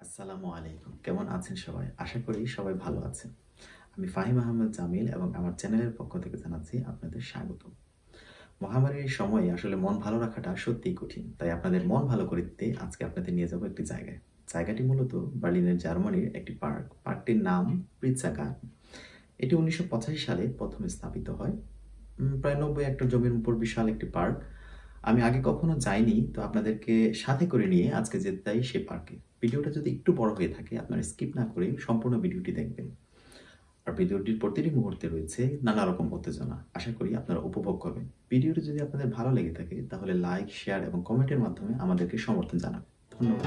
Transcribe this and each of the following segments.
আসসালামু আলাইকুম। কেমন আছেন সবাই? আশা করি সবাই ভালো আছেন। আমি ফাহিম আহমেদ জামিল এবং আমার চ্যানেলের পক্ষ থেকে জানাচ্ছি আপনাদের স্বাগতম। মহামারীর এই সময়ে আসলে মন ভালো রাখাটা সত্যিই কঠিন। তাই আপনাদের মন ভালো করে দিতে আজকে আপনাদের নিয়ে যাবো একটি জায়গায়। জায়গাটি মূলত বার্লিনের জার্মানির একটি পার্ক। পার্কটির নাম প্রিৎজা গার্ডেন। এটি ১৯৮৫ সালে প্রথম স্থাপিত হয়। প্রায় ৯০ হেক্টর জমির উপর বিশাল একটি পার্ক। আমি আগে কখনো যাইনি, তো আপনাদেরকে সাথে করে নিয়ে আজকে যেতে চাই সে পার্কে। ভিডিওটা যদি একটু বড় হয়ে থাকে আপনারা স্কিপ না করে সম্পূর্ণ ভিডিওটি দেখবেন। আর ভিডিওটির প্রতিটি মুহূর্তে রয়েছে নানা রকম উত্তেজনা। আশা করি আপনারা উপভোগ করবেন। ভিডিওটি যদি আপনাদের ভালো লেগে থাকে তাহলে লাইক, শেয়ার এবং কমেন্টের মাধ্যমে আমাদেরকে সমর্থন জানাবেন। ধন্যবাদ।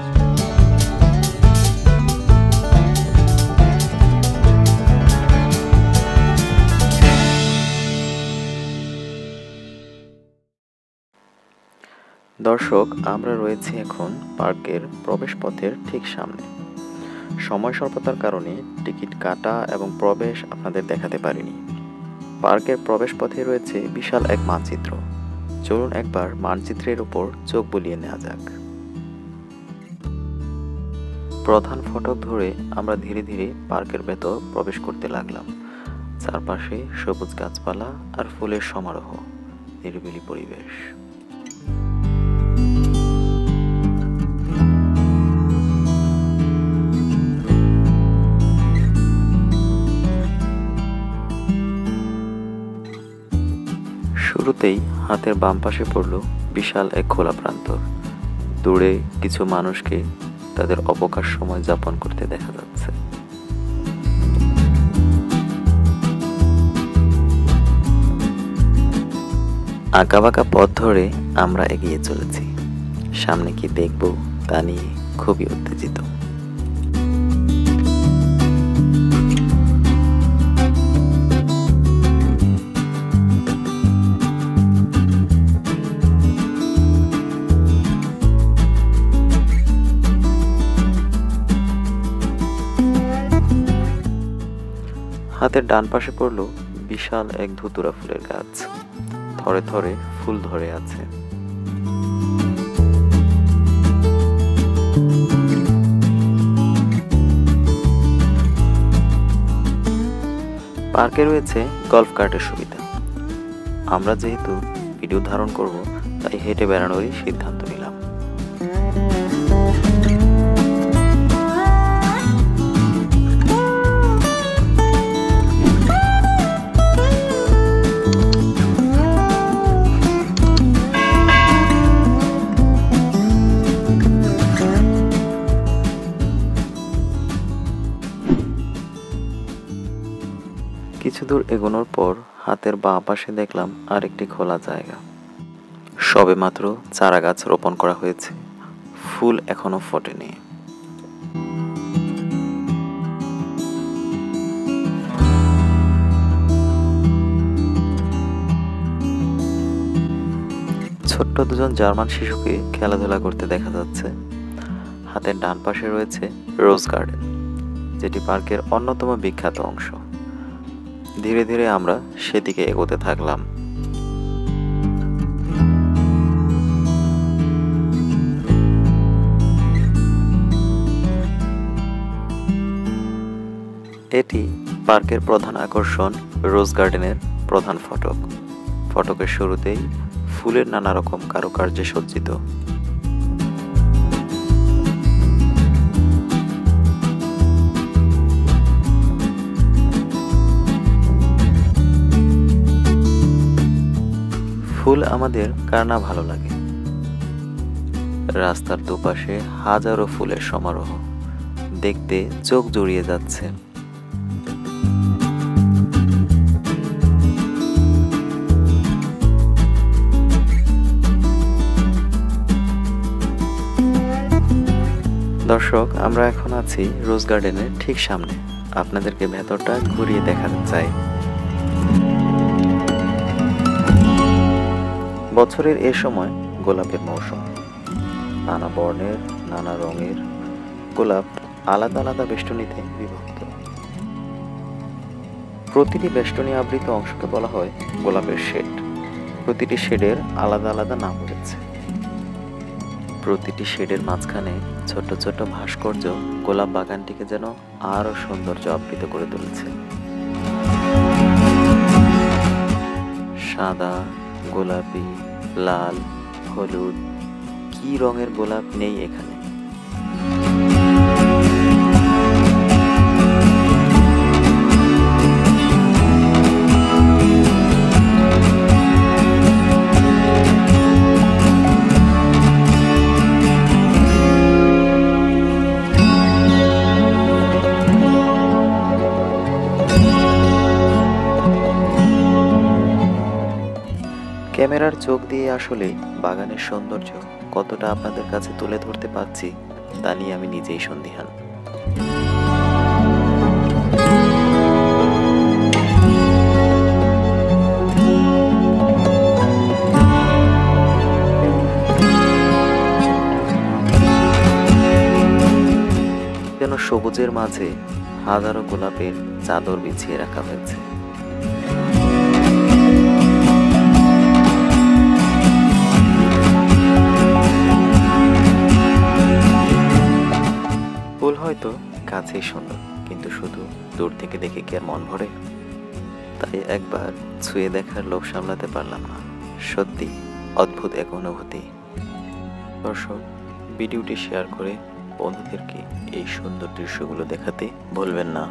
দর্শক, আমরা রয়েছি এখন পার্কের প্রবেশপথের ঠিক সামনে। সময় স্বল্পতার কারণে টিকিট কাটা এবং প্রবেশ আপনাদের দেখাতে পারিনি। পার্কের প্রবেশপথে রয়েছে বিশাল এক মানচিত্র। চলুন একবার মানচিত্রের উপর চোখ বুলিয়ে নেওয়া যাক। প্রধান ফটক ধরে আমরা ধীরে ধীরে পার্কের ভেতর প্রবেশ করতে লাগলাম। চারপাশে সবুজ গাছপালা আর ফুলের সমারোহ, নিরিবিলি পরিবেশ। শুরুতেই হাতের বাম পাশে পড়ল বিশাল এক খোলা প্রান্তর। দূরে কিছু মানুষকে তাদের অবকাশ সময় যাপন করতে দেখা যাচ্ছে। আঁকাবাঁকা পথ ধরে আমরা এগিয়ে চলেছি। সামনে কি দেখব তা নিয়ে খুবই উত্তেজিত। হাতের ডান পাশে পড়ল বিশাল এক ধুতুরা ফুলের গাছ। থরে থরে ফুল ধরে আছে। পার্কে রয়েছে গলফ কার্টের সুবিধা। আমরা যেহেতু ভিডিও ধারণ করব, তাই হেঁটে বেড়ানোরই সিদ্ধান্ত নিলাম। কিছু দূর এগোনোর পর হাতের বাঁ পাশে দেখলাম আরেকটি খোলা জায়গা। সবেমাত্র চারা গাছ রোপণ করা হয়েছে, ফুল এখনো ফোটেনি। ছোট্ট দুজন জার্মান শিশুকে খেলাধুলা করতে দেখা যাচ্ছে। হাতের ডান পাশে রয়েছে রোজ গার্ডেন, যেটি পার্কের অন্যতম বিখ্যাত অংশ। ধীরে ধীরে আমরা সেদিকে এগোতে থাকলাম। এটি পার্কের প্রধান আকর্ষণ, রোজ গার্ডেনের প্রধান ফটক। ফটকের শুরুতেই ফুলের নানা রকম কারুকার্যে সজ্জিত। ফুল আমাদের কার না ভালো লাগে। রাস্তার দুপাশে হাজারো ফুলের সমারোহ, দেখতে চোখ জুড়িয়ে যাচ্ছে। দর্শক, আমরা এখন আছি রোজ গার্ডেনের ঠিক সামনে। আপনাদেরকে ভেতরটা ঘুরিয়ে দেখাতে চাই। বছরের এ সময় গোলাপের মৌসুম। নানা বর্ণের, নানা রঙের গোলাপ আলাদা আলাদা বেষ্টনীতে বিভক্ত। প্রতিটি বেষ্টনী আবৃত অংশকে বলা হয় গোলাপের শেড। প্রতিটি শেডের আলাদা আলাদা নাম রয়েছে। প্রতিটি শেডের মাঝখানে ছোট ছোট ভাস্কর্য গোলাপ বাগানটিকে যেন আরো সৌন্দর্য আবৃত করে তুলেছে। সাদা, গোলাপি, লাল, হলুদ, কি রঙের গোলাপ নেই এখানে। ক্যামেরার চোখ দিয়ে আসলে বাগানের সৌন্দর্য কতটা আপনাদের কাছে তুলে ধরতে পারছি তা নিয়ে আমি নিজেই সন্দিহান। যেন সবুজের মাঝে হাজারো গোলাপের চাদর বিছিয়ে রাখা হয়েছে। ফুল হয়তো কাছেই সুন্দর, কিন্তু শুধু দূর থেকে দেখে কি আর মন ভরে? তাই একবার ছুঁয়ে দেখার লোভ সামলাতে পারলাম না। সত্যি অদ্ভুত এক অনুভূতি। দর্শক, ভিডিওটি শেয়ার করে বন্ধুদেরকে এই সুন্দর দৃশ্যগুলো দেখাতে ভুলবেন না।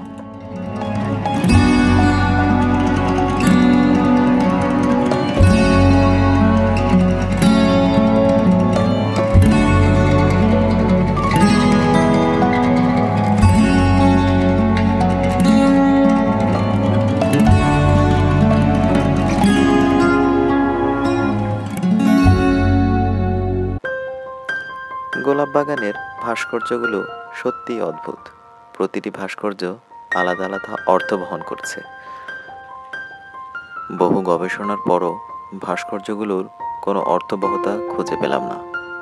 গোলাপ বাগানের ভাস্কর্যগুলো সত্যিই অদ্ভুত। প্রতিটি ভাস্কর্য আলাদা আলাদা অর্থ বহন করছে। বহু গবেষণার পরও ভাস্কর্যগুলোর কোনো অর্থবহতা খুঁজে পেলাম না।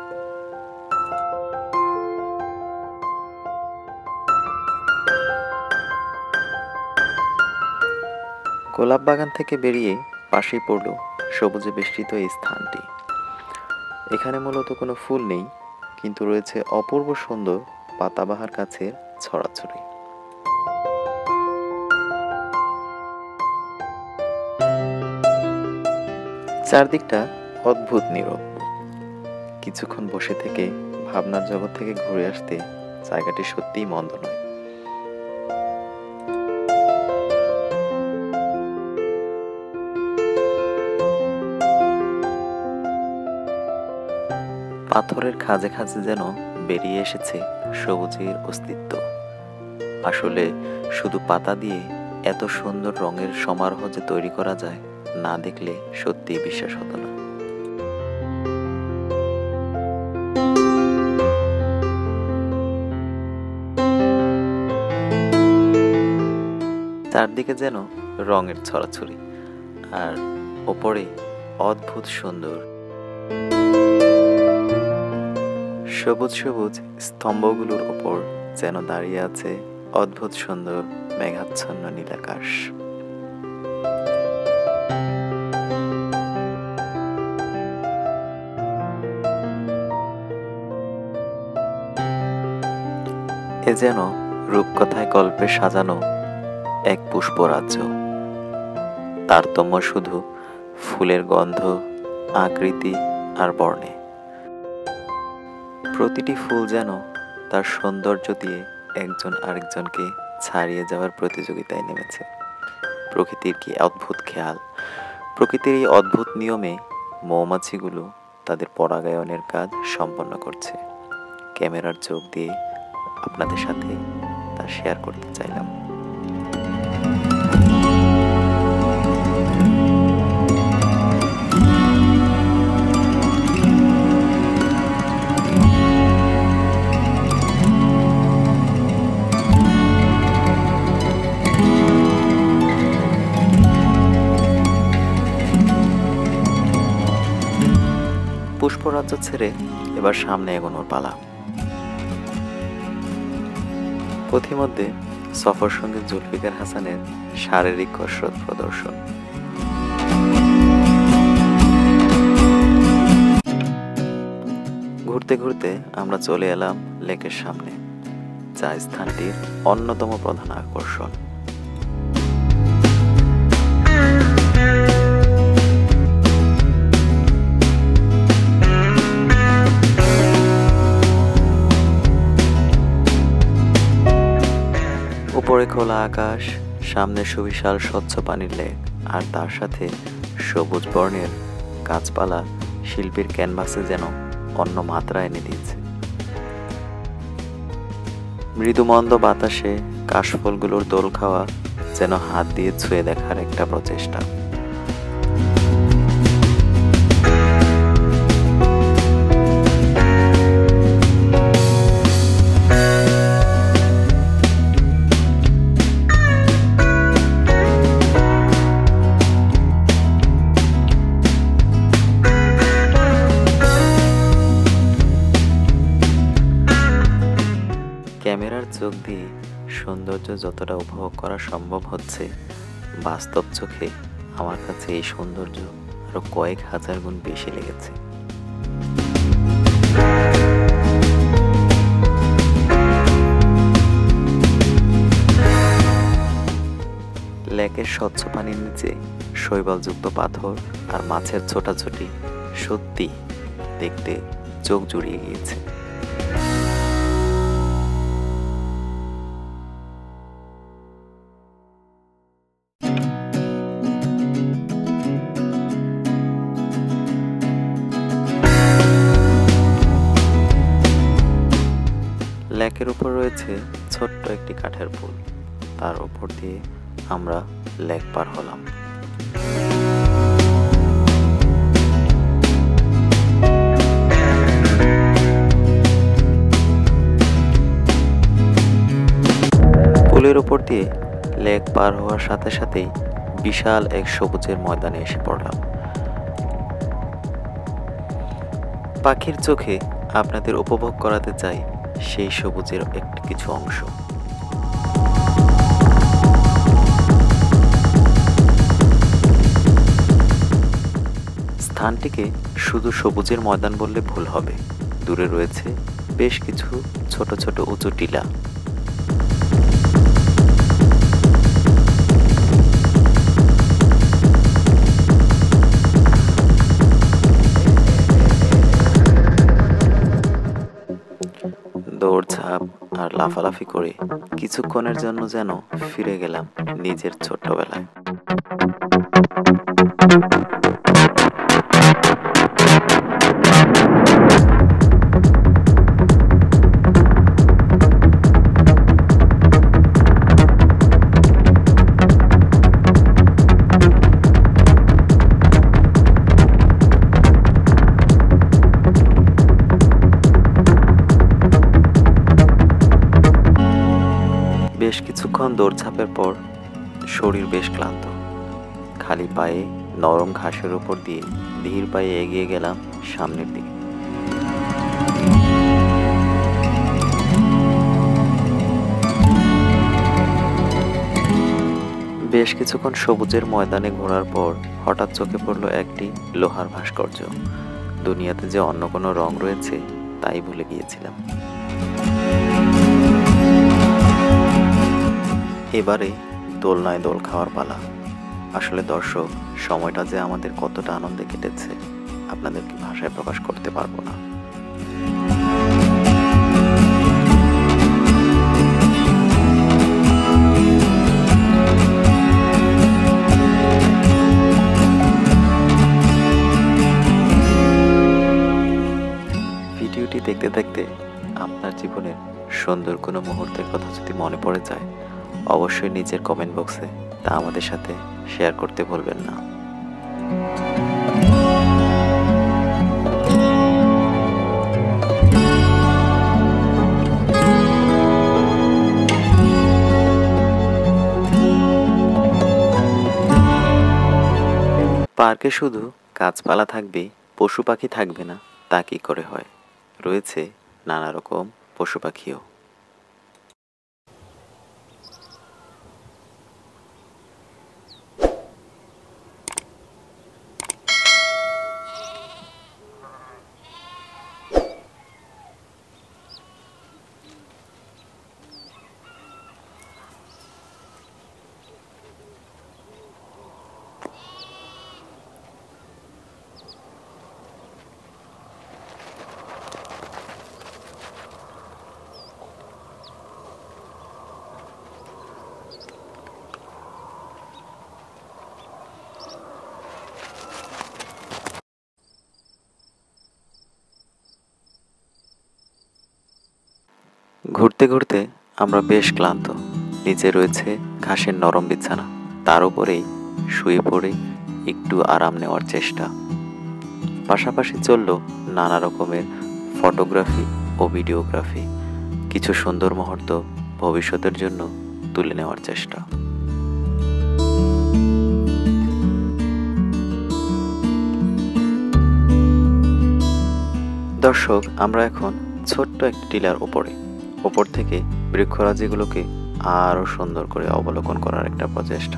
গোলাপ বাগান থেকে বেরিয়ে পাশেই পড়ল সবুজে বেষ্টিত এই স্থানটি। এখানে মূলত কোনো ফুল নেই, কিন্তু রয়েছে অপূর্ব সুন্দর পাতাবাহার গাছের ছড়াছড়ি। চারদিকটা অদ্ভুত নীরব। কিছুক্ষণ বসে থেকে ভাবনার জগৎ থেকে ঘুরে আসতে জায়গাটি সত্যিই মন্দ নয়। পাথরের খাঁজে খাঁজে যেন বেরিয়ে এসেছে সবুজের অস্তিত্ব। আসলে শুধু পাতা দিয়ে এত সুন্দর রঙের সমারোহ যে তৈরি করা যায়, না দেখলে সত্যিই বিশ্বাস হতো না। চারদিকে যেন রঙের ছড়াছড়ি, আর ওপরে অদ্ভুত সুন্দর সবুজ সবুজ স্তম্ভগুলোর ওপর যেন দাঁড়িয়ে আছে অদ্ভুত সুন্দর মেঘাচ্ছন্ন নীলাকাশ। এ যেন রূপকথায় গল্পে সাজানো এক পুষ্পরাজ্য। তারতম্য শুধু ফুলের গন্ধ, আকৃতি আর বর্ণে। প্রতিটি ফুল যেন তার সৌন্দর্য দিয়ে একজন আরেকজনকে ছাড়িয়ে যাওয়ার প্রতিযোগিতায় নেমেছে। প্রকৃতির কি অদ্ভুত খেয়াল! প্রকৃতির এই অদ্ভুত নিয়মে মৌমাছিগুলো তাদের পরাগায়নের কাজ সম্পন্ন করছে। ক্যামেরার চোখ দিয়ে আপনাদের সাথে তা শেয়ার করতে চাইলাম। পুষ্পরাজ্য ছেড়ে এবার সামনে এগোনোর পালা। পথিমধ্যে সফর সঙ্গী জুলফিকার হাসানের শারীরিক কসরত প্রদর্শন। ঘুরতে ঘুরতে আমরা চলে এলাম লেকের সামনে, যা স্থানটির অন্যতম প্রধান আকর্ষণ। উপরে খোলা আকাশ, সামনে সুবিশাল স্বচ্ছ পানির লেক, আর তার সাথে সবুজ বর্ণের গাছপালা শিল্পীর ক্যানভাসে যেন অন্য মাত্রা এনে দিয়েছে। মৃদুমন্দ বাতাসে কাশফুলগুলোর দোল খাওয়া যেন হাত দিয়ে ছুঁয়ে দেখার একটা প্রচেষ্টা। ক্যামেরার চোখ দিয়ে সৌন্দর্য যতটা উপভোগ করা সম্ভব হচ্ছে, বাস্তব চোখে আমার কাছে এই সৌন্দর্য আরো কয়েক হাজার গুণ বেশি লেগেছে। লেকের স্বচ্ছ পানির নিচে শৈবালযুক্ত পাথর আর মাছের ছোটাছুটি সত্যি দেখতে চোখ জুড়িয়ে গিয়েছে। লেকের উপর রয়েছে ছোট্ট একটি কাঠের পুল, তার উপর দিয়ে আমরা লেক পার হলাম। পুলের উপর দিয়ে লেক পার হওয়ার সাথে সাথেই বিশাল এক সবুজের ময়দানে এসে পড়লাম। পাখির চোখে আপনাদের উপভোগ করাতে চাই সেই সবুজের একটি কিছু অংশ। স্থানটিকে শুধু সবুজের ময়দান বললে ভুল হবে, দূরে রয়েছে বেশ কিছু ছোট ছোট উঁচু টিলা। দৌড়ঝাঁপ আর লাফালাফি করে কিছুক্ষণের জন্য যেন ফিরে গেলাম নিজের ছোট্টবেলায়। বেশ কিছুক্ষণ দৌড়ঝাঁপের পর শরীর বেশ ক্লান্ত, খালি পায়ে নরম ঘাসের উপর দিয়ে ধীর পায়ে এগিয়ে গেলাম সামনের দিকে। বেশ কিছুক্ষণ সবুজের ময়দানে ঘোরার পর হঠাৎ চোখে পড়ল একটি লোহার ভাস্কর্য। দুনিয়াতে যে অন্য কোনো রং রয়েছে তাই ভুলে গিয়েছিলাম। এবারে দোলনায় দোল খাওয়ার পালা। আসলে দর্শক, সময়টা যে আমাদের কতটা আনন্দে কেটেছে আপনাদেরকে ভাষায় প্রকাশ করতে পারবো না। ভিডিওটি দেখতে দেখতে আপনার জীবনের সুন্দর কোনো মুহূর্তের কথা যদি মনে পড়ে যায়, অবশ্যই নিজের কমেন্ট বক্সে তা আমাদের সাথে শেয়ার করতে ভুলবেন না। পার্কে শুধু গাছপালা থাকবে, পশু পাখি থাকবে না তা কি করে হয়? রয়েছে নানা রকম পশু পাখিও। ঘুরতে ঘুরতে আমরা বেশ ক্লান্ত। নিচে রয়েছে ঘাসের নরম বিছানা, তার উপরেই শুয়ে পড়ে একটু আরাম নেওয়ার চেষ্টা। পাশাপাশি চলল নানা রকমের ফটোগ্রাফি ও ভিডিওগ্রাফি, কিছু সুন্দর মুহূর্ত ভবিষ্যতের জন্য তুলে নেওয়ার চেষ্টা। দর্শক, আমরা এখন ছোট্ট একটি টিলার ওপর থেকে বৃক্ষরাজিগুলোকে আরো সুন্দর করে অবলোকন করার একটা প্রচেষ্টা।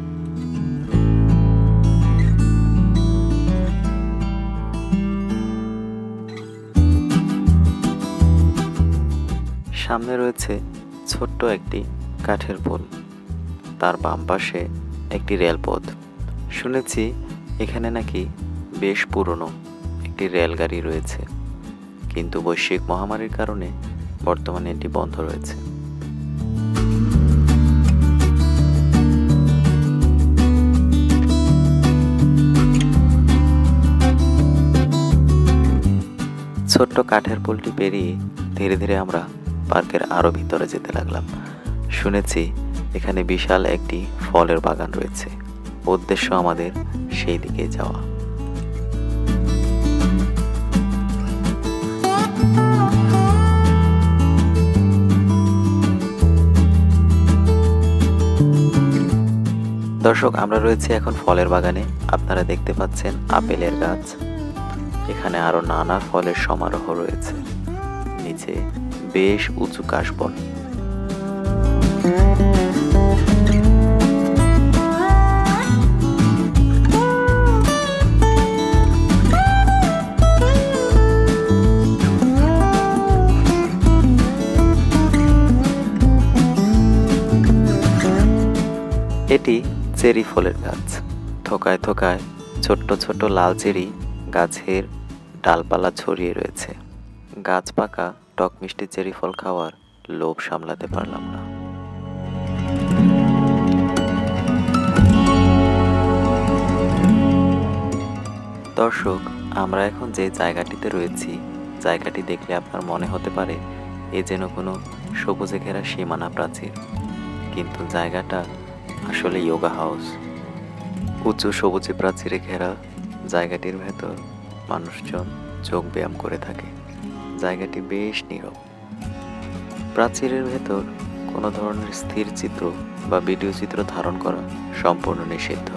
সামনে রয়েছে ছোট্ট একটি কাঠের পুল, তার বাম পাশে একটি রেলপথ। শুনেছি এখানে নাকি বেশ পুরনো একটি রেলগাড়ি রয়েছে, কিন্তু বৈশ্বিক মহামারীর কারণে বর্তমানে এটি বন্ধ রয়েছে। ছোট্ট কাঠের পুলটি পেরিয়ে ধীরে ধীরে আমরা পার্কের আরো ভিতরে যেতে লাগলাম। শুনেছি এখানে বিশাল একটি ফলের বাগান রয়েছে, উদ্দেশ্য আমাদের সেই দিকে যাওয়া। দর্শক, আমরা রয়েছি এখন ফলের বাগানে। আপনারা দেখতে পাচ্ছেন আপেলের গাছ, এখানে আরো নানা ফলের সমারোহ রয়েছে। নিচে বেশ উঁচু কাশবন। এটি চেরি ফলের গাছ। থোকায় থোকায় ছোট্ট ছোট্ট লাল চেরি গাছের ডালপালা ছড়িয়ে রয়েছে। গাছ পাকা টক মিষ্টি চেরি ফল খাওয়ার লোভ সামলাতে পারলাম না। দর্শক, আমরা এখন যে জায়গাটিতে রয়েছি, জায়গাটি দেখলে আপনার মনে হতে পারে এ যেন কোনো সবুজে ঘেরা সীমানা প্রাচীর, কিন্তু জায়গাটা আসলে যোগা হাউস। উঁচু সবুজে প্রাচীরে ঘেরা জায়গাটির ভেতর মানুষজন যোগ ব্যায়াম করে থাকে। জায়গাটি বেশ নীরব। প্রাচীরের ভেতর কোনো ধরনের স্থির চিত্র বা ভিডিও চিত্র ধারণ করা সম্পূর্ণ নিষিদ্ধ।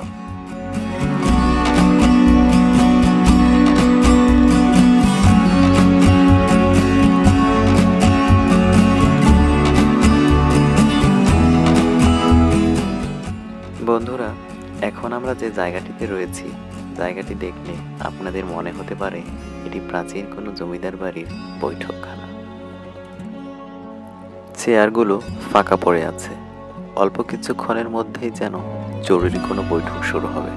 বন্ধুরা, এখন আমরা যে জায়গাটিতে রয়েছি, জায়গাটি দেখলে আপনাদের মনে হতে পারে এটি প্রাচীন কোনো জমিদার বাড়ির বৈঠকখানা। চেয়ারগুলো ফাঁকা পড়ে আছে, অল্প কিছুক্ষণের মধ্যেই যেন জরুরি কোনো বৈঠক শুরু হবে।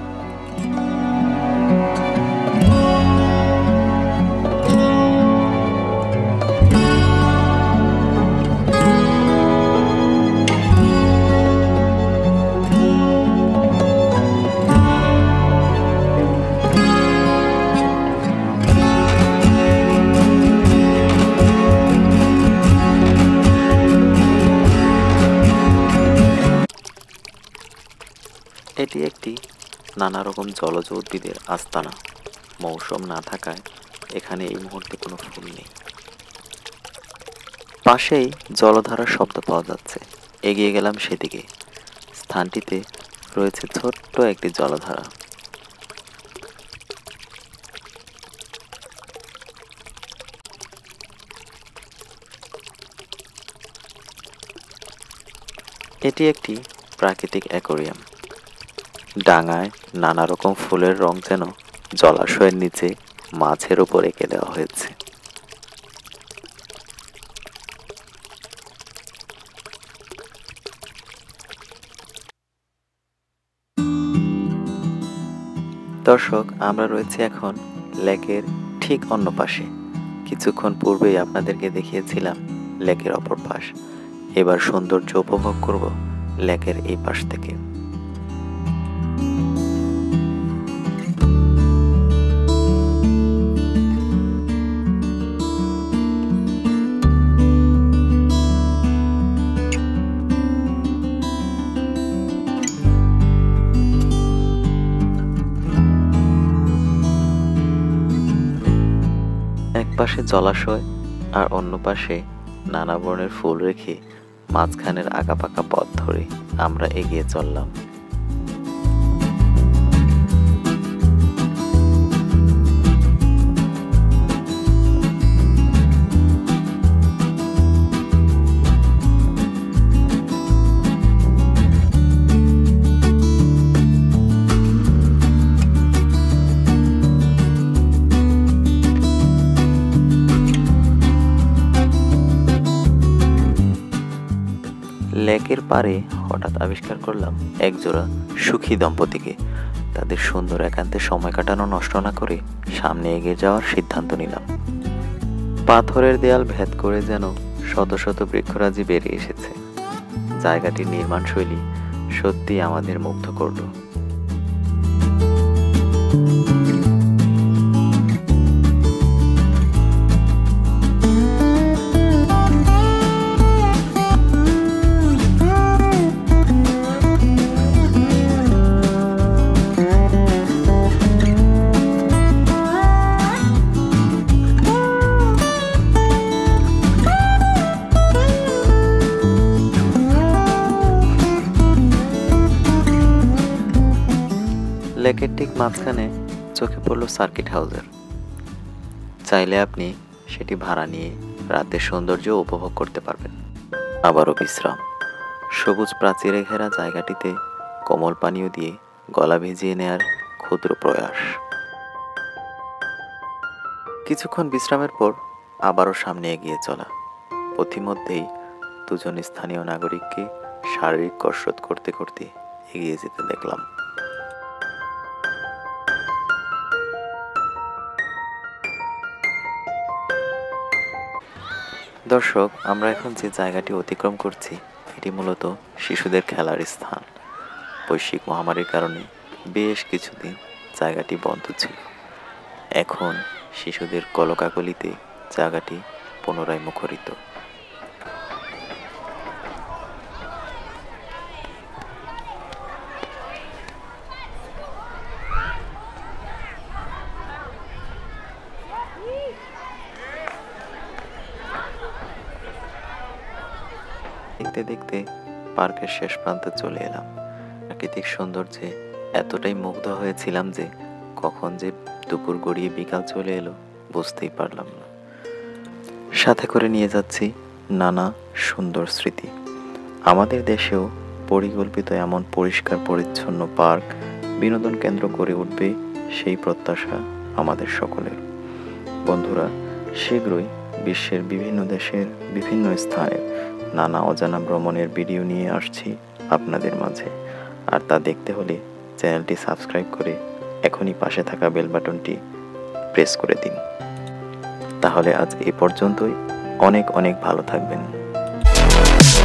এটি একটি নানা রকম জলজ উদ্ভিদের আস্তানা। মৌসুম না থাকায় এখানে এই মুহূর্তে কোনো ফুল নেই। পাশেই জলধারার শব্দ পাওয়া যাচ্ছে। এগিয়ে গেলাম সেদিকে। স্থানটিতে রয়েছে ছোট্ট একটি জলধারা। এটি একটি প্রাকৃতিক অ্যাকোয়ারিয়াম। ডাঙায় নানা রকম ফুলের রং যেন জলাশয়ের নিচে মাছের উপর এঁকে দেওয়া হয়েছে। দর্শক, আমরা রয়েছি এখন লেকের ঠিক অন্য পাশে। কিছুক্ষণ পূর্বেই আপনাদেরকে দেখিয়েছিলাম লেকের অপর পাশ। এবার সৌন্দর্য উপভোগ করব লেকের এই পাশ থেকে। পাশে জলাশয় আর অন্য পাশে নানা বর্ণের ফুল রেখে মাঝখানের আঁকাপাকা পথ ধরে আমরা এগিয়ে চললাম। লেকের পাড়ে হঠাৎ আবিষ্কার করলাম একজোড়া সুখী দম্পতিকে। তাদের সুন্দর একান্তে সময় কাটানো নষ্ট না করে সামনে এগিয়ে যাওয়ার সিদ্ধান্ত নিলাম। পাথরের দেয়াল ভেদ করে যেন শত শত বৃক্ষরাজি বেরিয়ে এসেছে। জায়গাটির নির্মাণ শৈলী সত্যি আমাদের মুগ্ধ করলো। লেকের ঠিক মাঝখানে চোখে পড়ল সার্কিট হাউসের। চাইলে আপনি সেটি ভাড়া নিয়ে রাতের সৌন্দর্য উপভোগ করতে পারবেন। আবারও বিশ্রাম। সবুজ প্রাচীরে ঘেরা জায়গাটিতে কোমল পানীয় দিয়ে গলা ভিজিয়ে নেয়ার ক্ষুদ্র প্রয়াস। কিছুক্ষণ বিশ্রামের পর আবারও সামনে এগিয়ে চলা। পথিমধ্যেই দুজন স্থানীয় নাগরিককে শারীরিক কসরত করতে করতে এগিয়ে যেতে দেখলাম। দর্শক, আমরা এখন যে জায়গাটি অতিক্রম করছি এটি মূলত শিশুদের খেলার স্থান। বৈশ্বিক মহামারীর কারণে বেশ কিছুদিন জায়গাটি বন্ধ ছিল। এখন শিশুদের কলকাকলিতে জায়গাটি পুনরায় মুখরিত। দেখতে দেখতে পার্কের শেষ প্রান্তে চলে এলাম। প্রাকৃতিক সৌন্দর্যে এতটাই মুগ্ধ হয়েছিলাম যে কখন যে দুপুর গড়িয়ে বিকাল চলে এলো বুঝতেই পারলাম না। সাথে করে নিয়ে যাচ্ছি নানা সুন্দর স্মৃতি। আমাদের দেশেও পরিকল্পিত এমন পরিষ্কার পরিচ্ছন্ন পার্ক, বিনোদন কেন্দ্র করে উঠবে সেই প্রত্যাশা আমাদের সকলের। বন্ধুরা, শীঘ্রই বিশ্বের বিভিন্ন দেশের বিভিন্ন স্থানের নানা অজানা ভ্রমণের ভিডিও নিয়ে আসছি আপনাদের মাঝে। আর তা দেখতে হলে চ্যানেলটি সাবস্ক্রাইব করে এখনই পাশে থাকা বেল বাটনটি প্রেস করে দিন। তাহলে আজ এ পর্যন্তই। অনেক অনেক ভালো থাকবেন।